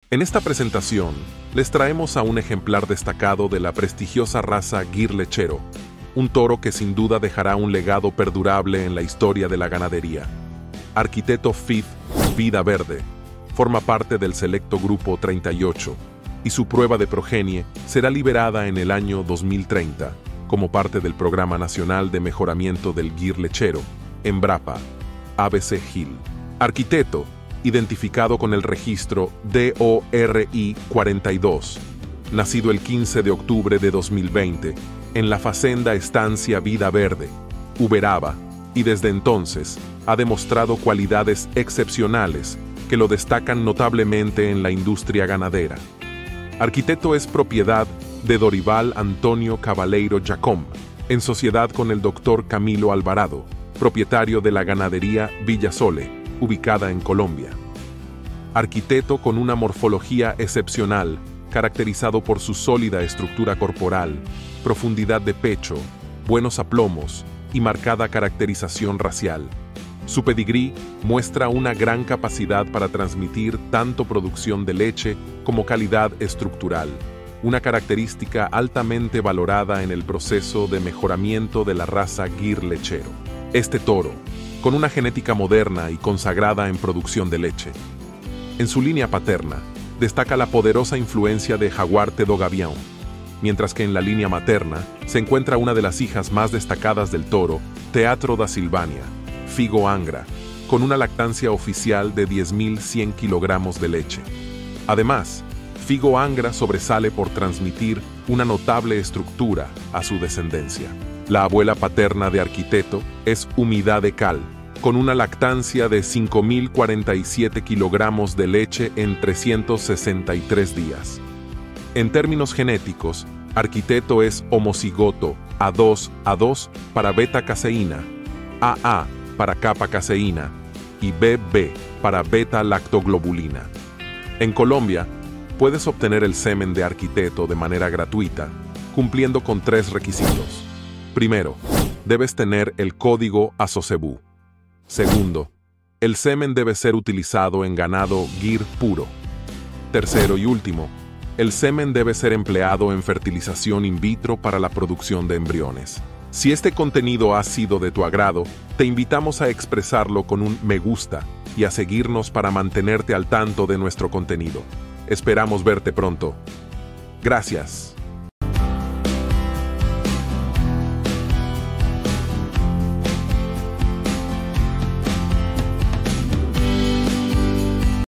En esta presentación, les traemos a un ejemplar destacado de la prestigiosa raza Gyr Lechero, un toro que sin duda dejará un legado perdurable en la historia de la ganadería. Arquiteto FIF Vida Verde forma parte del selecto grupo 38 y su prueba de progenie será liberada en el año 2030 como parte del Programa Nacional de Mejoramiento del Gyr Lechero, Embrapa, ABC Hill. Arquiteto, identificado con el registro DORI 42, nacido el 15 de octubre de 2020 en la Facenda Estancia Vida Verde, Uberaba, y desde entonces ha demostrado cualidades excepcionales que lo destacan notablemente en la industria ganadera. Arquiteto es propiedad de Dorival Antonio Cabaleiro Jacom, en sociedad con el Dr. Camilo Alvarado, propietario de la ganadería Villasole, ubicada en Colombia. Arquiteto con una morfología excepcional, caracterizado por su sólida estructura corporal, profundidad de pecho, buenos aplomos y marcada caracterización racial. Su pedigrí muestra una gran capacidad para transmitir tanto producción de leche como calidad estructural, una característica altamente valorada en el proceso de mejoramiento de la raza Gyr Lechero. Este toro, con una genética moderna y consagrada en producción de leche. En su línea paterna, destaca la poderosa influencia de Jaguar Tedo Gavião, mientras que en la línea materna se encuentra una de las hijas más destacadas del toro, Teatro da Silvania, Figo Angra, con una lactancia oficial de 10.100 kilogramos de leche. Además, Figo Angra sobresale por transmitir una notable estructura a su descendencia. La abuela paterna de Arquiteto es Humildad de Cal, con una lactancia de 5.047 kilogramos de leche en 363 días. En términos genéticos, Arquiteto es homocigoto A2 para beta-caseína, AA para kappa-caseína y BB para beta-lactoglobulina. En Colombia, puedes obtener el semen de Arquiteto de manera gratuita, cumpliendo con 3 requisitos. Primero, debes tener el código ASOCEBU. Segundo, el semen debe ser utilizado en ganado Gyr puro. Tercero y último, el semen debe ser empleado en fertilización in vitro para la producción de embriones. Si este contenido ha sido de tu agrado, te invitamos a expresarlo con un me gusta y a seguirnos para mantenerte al tanto de nuestro contenido. Esperamos verte pronto. Gracias.